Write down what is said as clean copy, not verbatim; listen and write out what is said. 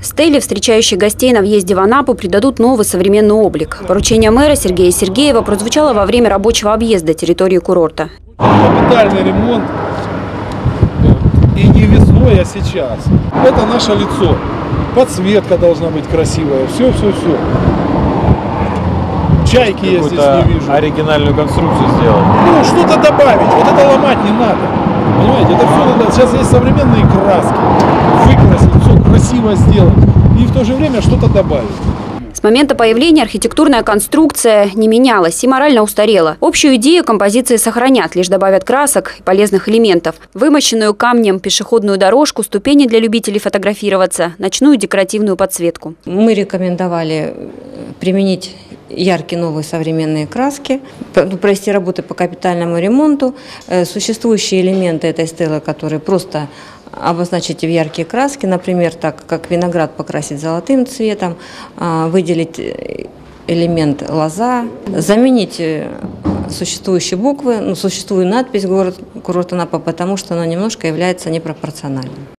Стеле, встречающей гостей на въезде в Анапу, придадут новый современный облик. Поручение мэра Сергея Сергеева прозвучало во время рабочего объезда территории курорта. Капитальный ремонт, и не весной, а сейчас. Это наше лицо. Подсветка должна быть красивая. Все. Чайки я здесь не вижу. Оригинальную конструкцию сделать. Ну, что-то добавить. Вот это ломать не надо. Понимаете, это все надо. Сейчас есть современные краски. Выкрасить, все красиво сделать. И в то же время что-то добавить. С момента появления архитектурная конструкция не менялась и морально устарела. Общую идею композиции сохранят, лишь добавят красок и полезных элементов. Вымощенную камнем пешеходную дорожку, ступени для любителей фотографироваться, ночную декоративную подсветку. Мы рекомендовали применить яркие новые современные краски, провести работы по капитальному ремонту. Существующие элементы этой стелы, которые просто обозначить в яркие краски, например, так как виноград покрасить золотым цветом, выделить элемент лоза, заменить существующие буквы, существует надпись «Город курорт Анапа», потому что она немножко является непропорциональной.